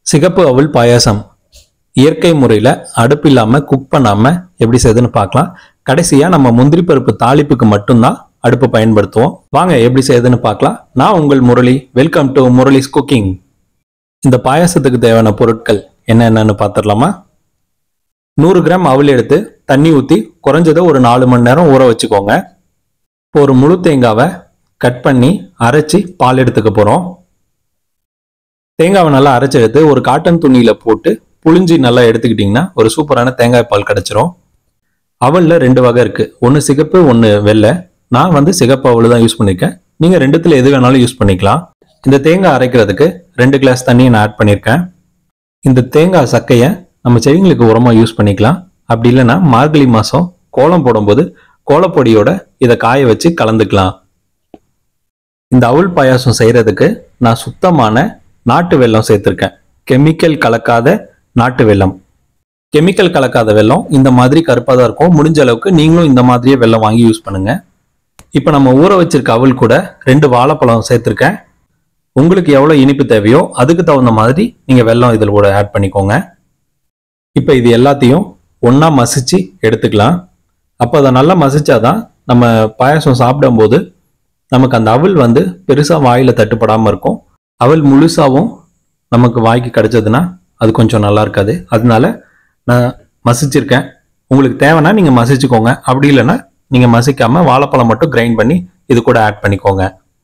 சிகப்பு அவுல் பாயாசம் இயற்கை முறையில் அடுப்பு இல்லாமல் குக் பண்ணாமல் எப்படி செய்யுதுன்னு பார்க்கலாம். கடைசியாக நம்ம முந்திரி பருப்பு தாளிப்புக்கு மட்டும்தான் அடுப்பு பயன்படுத்துவோம். வாங்க எப்படி செய்யுதுன்னு பார்க்கலாம். நான் உங்கள் Murali. Welcome to Murali's cooking. இந்த பாயாசத்துக்கு தேவையான பொருட்கள் என்னென்னு பார்த்துடலாமா? 100 கிராம் அவுல் எடுத்து தண்ணி ஊற்றி குறைஞ்சதை ஒரு 4 மணி நேரம் ஊற வச்சுக்கோங்க. இப்போ ஒரு முழு தேங்காவை கட் பண்ணி அரைச்சி பால் எடுத்துக்க போகிறோம். தேங்காவை நல்லா அரைச்சி எடுத்து ஒரு காட்டன் துணியில் போட்டு புளிஞ்சி நல்லா எடுத்துக்கிட்டிங்கன்னா ஒரு சூப்பரான தேங்காய் பால் கிடச்சிரும். அவலில் 2 வகை இருக்குது. ஒன்று சிகப்பு, ஒன்று வெள்ளை. நான் சிகப்பு அவல் தான் யூஸ் பண்ணியிருக்கேன். நீங்கள் ரெண்டுத்தில் எது வேணாலும் யூஸ் பண்ணிக்கலாம். இந்த தேங்காய் அரைக்கிறதுக்கு 2 கிளாஸ் தண்ணியை நான் ஆட் பண்ணியிருக்கேன். இந்த தேங்காய் சக்கையை நம்ம செடிங்களுக்கு உரமாக யூஸ் பண்ணிக்கலாம். அப்படி இல்லைன்னா மார்கழி மாதம் கோலம் போடும்போது கோலப்பொடியோட இதை காய வச்சு கலந்துக்கலாம். இந்த அவுல் பாயாசம் செய்கிறதுக்கு நான் சுத்தமான நாட்டு வெல்லம் சேர்த்துருக்கேன். கெமிக்கல் கலக்காத நாட்டு வெல்லம். கெமிக்கல் கலக்காத வெல்லம் இந்த மாதிரி கருப்பாக தான் இருக்கும். முடிஞ்ச அளவுக்கு நீங்களும் இந்த மாதிரியே வெல்லம் வாங்கி யூஸ் பண்ணுங்க. இப்போ நம்ம ஊற வச்சிருக்க அவல் கூட 2 வாழைப்பழம் சேர்த்துருக்கேன். உங்களுக்கு எவ்வளோ இனிப்பு தேவையோ அதுக்கு தகுந்த மாதிரி நீங்கள் வெல்லம் இதில் கூட ஆட் பண்ணிக்கோங்க. இப்போ இது எல்லாத்தையும் ஒன்றா மசிச்சு எடுத்துக்கலாம். அப்போ அதை நல்லா மசிச்சாதான் நம்ம பாயாசம் சாப்பிடும்போது நமக்கு அந்த அவல் பெருசாக வாயில் தட்டுப்படாமல் இருக்கும். அவல் முழுசாகவும் நமக்கு வாய்க்கு கிடைச்சதுன்னா அது கொஞ்சம் நல்லா இருக்காது. அதனால நான் மசிச்சிருக்கேன். உங்களுக்கு தேவைன்னா நீங்கள் மசிச்சுக்கோங்க. அப்படி இல்லைன்னா நீங்கள் மசிக்காமல் வாழைப்பழம் மட்டும் கிரைண்ட் பண்ணி இது கூட ஆட் பண்ணிக்கோங்க.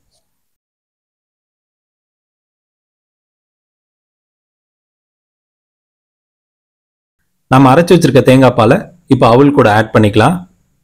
நம்ம அரைச்சி வச்சிருக்க தேங்காய் பாலை இப்போ அவல் கூட ஆட் பண்ணிக்கலாம்.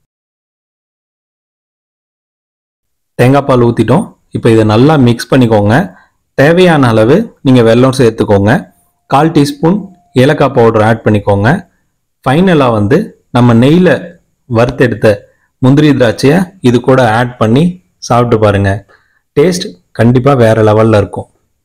தேங்காய் பால் ஊற்றிட்டோம். இப்போ இதை நல்லா மிக்ஸ் பண்ணிக்கோங்க. தேவையான அளவு நீங்கள் வெல்லம் சேர்த்துக்கோங்க. 1/4 டீஸ்பூன் ஏலக்காய் பவுடர் ஆட் பண்ணிக்கோங்க. ஃபைனலாக நம்ம நெய்யில் வறுத்தெடுத்த முந்திரி திராட்சையை இது கூட ஆட் பண்ணி சாப்பிட்டு பாருங்க. டேஸ்ட் கண்டிப்பாக வேற லெவலில் இருக்கும்.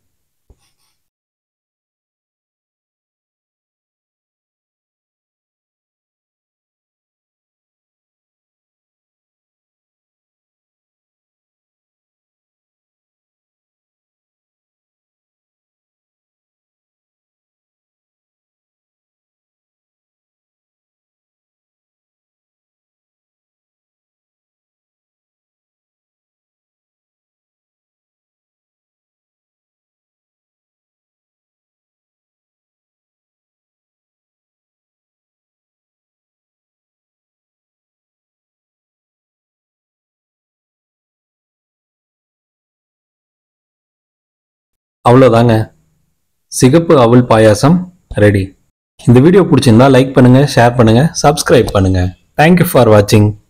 அவ்வளோதாங்க, சிகப்பு அவுல் பாயாசம் ரெடி. இந்த வீடியோ பிடிச்சிருந்தா லைக் பண்ணுங்க, ஷேர் பண்ணுங்க, சப்ஸ்கிரைப் பண்ணுங்க. தேங்க்யூ ஃபார் வாட்சிங்.